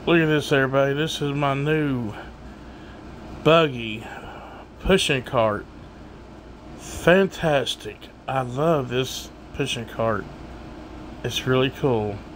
Look at this, everybody. This is my new buggy pushing cart. Fantastic. I love this pushing cart. It's really cool.